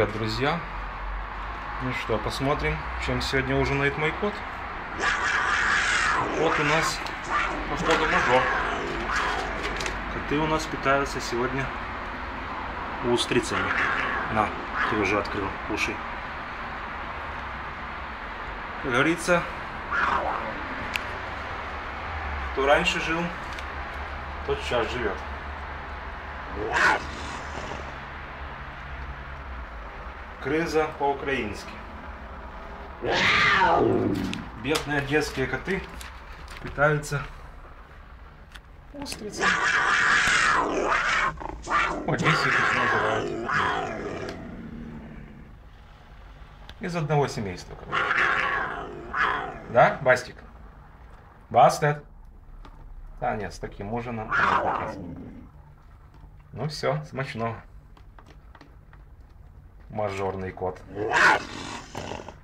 Привет, друзья! Ну что, посмотрим, чем сегодня ужинает мой кот. Вот у нас, походу, мажор. Коты у нас питаются сегодня устрицами. На, ты уже открыл уши. Как говорится, кто раньше жил, тот сейчас живет. Крыза по-украински. Бедные детские коты питаются устрицами. Вот здесь их называют. Из одного семейства, короче. Да, Бастик? Бастет? Да нет, с таким ужином. Ну все, смачного. Мажорный кот.